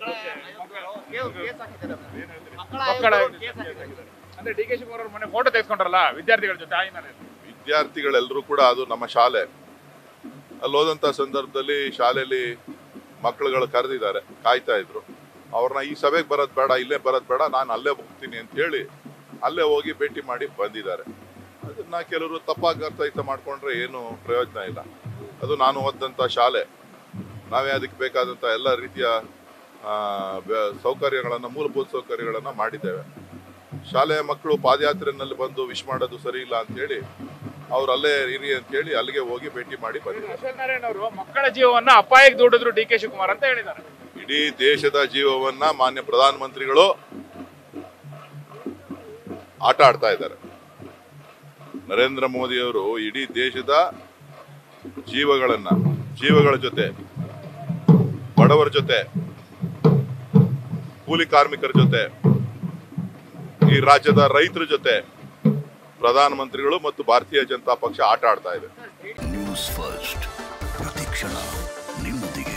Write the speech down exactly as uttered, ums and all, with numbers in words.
ಮಕ್ಕಳ ಅಂದ್ರೆ D K Shivakumar ಅವ್ರ ಮನೆ ಫೋಟೋ ತೆಗೆಸ್ಕೊಂಡ್ರಲ್ಲ ವಿದ್ಯಾರ್ಥಿಗಳ ಜೊತೆ ಆ ಹಿನ್ನೆಲೆ ವಿದ್ಯಾರ್ಥಿಗಳೆಲ್ಲರೂ ಕೂಡ ಅದು ನಮ್ಮ ಶಾಲೆ ಅಲ್ಲಿ ಹೋದಂಥ ಸಂದರ್ಭದಲ್ಲಿ ಶಾಲೆಯಲ್ಲಿ ಮಕ್ಕಳುಗಳು ಕರೆದಿದ್ದಾರೆ, ಕಾಯ್ತಾ ಇದ್ರು. ಅವ್ರನ್ನ ಈ ಸಭೆಗೆ ಬರೋದು ಬೇಡ, ಇಲ್ಲೇ ಬರೋದು ಬೇಡ, ನಾನು ಅಲ್ಲೇ ಹೋಗ್ತೀನಿ ಅಂತ ಹೇಳಿ ಅಲ್ಲೇ ಹೋಗಿ ಭೇಟಿ ಮಾಡಿ ಬಂದಿದ್ದಾರೆ. ಅದನ್ನ ಕೆಲವರು ತಪ್ಪಾಗಿ ಅರ್ಥಾಯ್ತ ಮಾಡ್ಕೊಂಡ್ರೆ ಏನು ಪ್ರಯೋಜನ ಇಲ್ಲ. ಅದು ನಾನು ಓದಂಥ ಶಾಲೆ, ನಾವೇ ಅದಕ್ಕೆ ಬೇಕಾದಂಥ ಎಲ್ಲ ರೀತಿಯ ಸೌಕರ್ಯಗಳನ್ನು, ಮೂಲಭೂತ ಸೌಕರ್ಯಗಳನ್ನು ಮಾಡಿದ್ದೇವೆ. ಶಾಲೆಯ ಮಕ್ಕಳು ಪಾದಯಾತ್ರೆಯಲ್ಲಿ ಬಂದು ವಿಶ್ ಮಾಡೋದು ಸರಿ ಇಲ್ಲ ಅಂತ ಹೇಳಿ ಅವ್ರು ಅಲ್ಲೇ ಇರಿ ಅಂತ ಹೇಳಿ ಅಲ್ಲಿಗೆ ಹೋಗಿ ಭೇಟಿ ಮಾಡಿ ಬಂದಿದ್ದಾರೆ. ಅಶ್ವಥ್ ನಾರಾಯಣ ಅವರು ಮಕ್ಕಳ ಜೀವವನ್ನ ಅಪಾಯಕ್ಕೆ ದೂಡಿದ್ರು ಡಿ ಕೆ ಶಿವಕುಮಾರ್ ಅಂತ ಹೇಳಿದ್ದಾರೆ. ಇಡೀ ದೇಶದ ಜೀವವನ್ನ ಮಾನ್ಯ ಪ್ರಧಾನಮಂತ್ರಿಗಳು ಆಟ ಆಡ್ತಾ ಇದ್ದಾರೆ. ನರೇಂದ್ರ ಮೋದಿ ಅವರು ಇಡೀ ದೇಶದ ಜೀವಗಳನ್ನ ಜೀವಗಳ ಜೊತೆ, ಬಡವರ ಜೊತೆ, ಕೂಲಿ ಕಾರ್ಮಿಕರ ಜೊತೆ, ಈ ರಾಜ್ಯದ ರೈತರ ಜೊತೆ ಪ್ರಧಾನಮಂತ್ರಿಗಳು ಮತ್ತು ಭಾರತೀಯ ಜನತಾ ಪಕ್ಷ ಆಟ ಆಡ್ತಾ ಇದೆ. ನ್ಯೂಸ್ ಫಸ್ಟ್ ಪ್ರತಿಕ್ಷಣ ನಿಮ್ಮೊಂದಿಗೆ.